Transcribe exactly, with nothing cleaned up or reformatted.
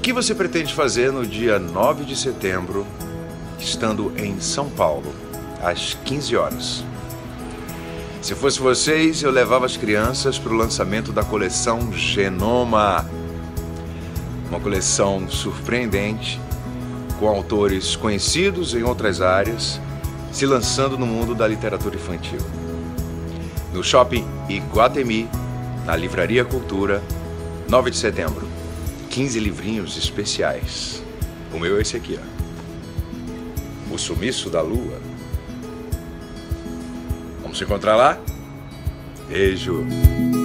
que você pretende fazer no dia nove de setembro, estando em São Paulo, às quinze horas? Se fosse vocês, eu levava as crianças para o lançamento da coleção Genoma. Uma coleção surpreendente, com autores conhecidos em outras áreas, se lançando no mundo da literatura infantil. No Shopping Iguatemi, na Livraria Cultura, nove de setembro. quinze livrinhos especiais. O meu é esse aqui, ó. O Sumiço da Lua. Vamos se encontrar lá? Beijo.